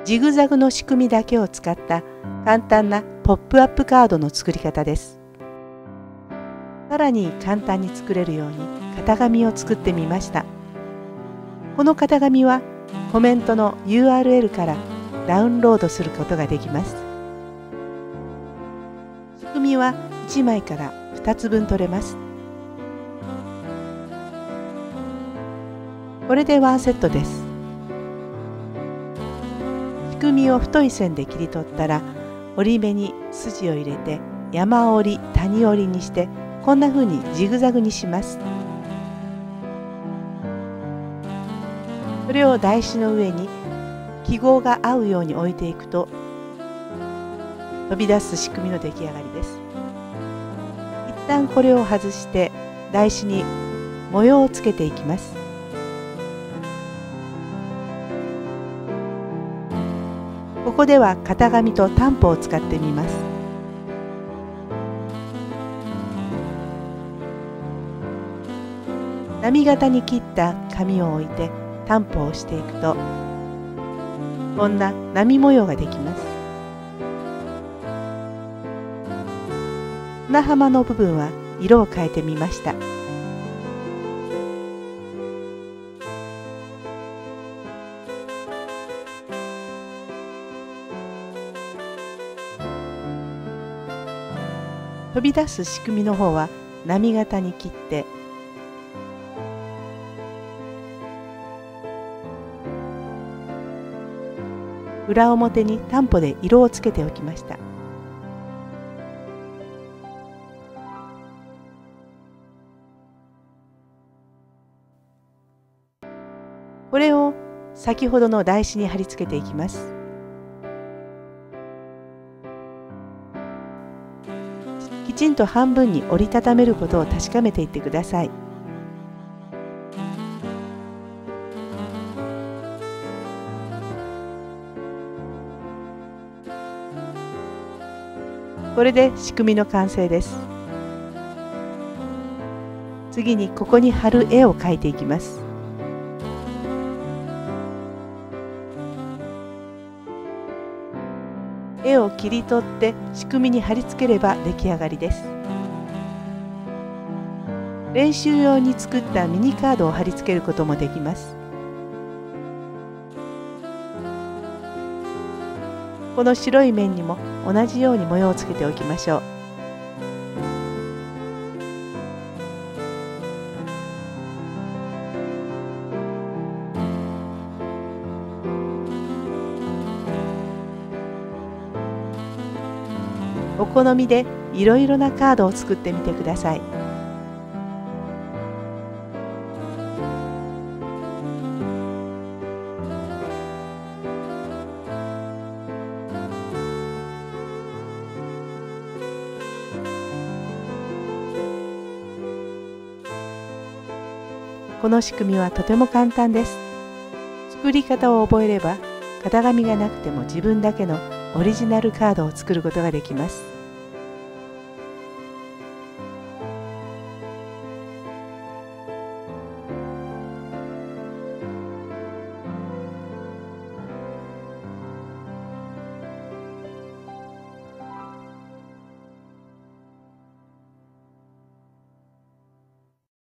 ジグザグの仕組みだけを使った簡単なポップアップカードの作り方です。さらに簡単に作れるように型紙を作ってみました。この型紙はコメントの URL からダウンロードすることができます。仕組みは1枚から2つ分取れます。これでワンセットです。仕組みを太い線で切り取ったら、折り目に筋を入れて山折り、谷折りにしてこんな風にジグザグにします。それを台紙の上に記号が合うように置いていくと飛び出す仕組みの出来上がりです。一旦これを外して台紙に模様をつけていきます。ここでは型紙とタンポを使ってみます。波形に切った紙を置いてタンポをしていくとこんな波模様ができます。砂浜の部分は色を変えてみました。飛び出す仕組みの方は波形に切って裏表にタンポで色をつけておきました。これを先ほどの台紙に貼り付けていきます。きちんと半分に折りたためることを確かめていってください。これで仕組みの完成です。次にここに貼る絵を描いていきます。絵を切り取って仕組みに貼り付ければ出来上がりです。練習用に作ったミニカードを貼り付けることもできます。この白い面にも同じように模様をつけておきましょう。お好みでいろいろなカードを作ってみてください。この仕組みはとても簡単です。作り方を覚えれば型紙がなくても自分だけのオリジナルカードを作ることができます。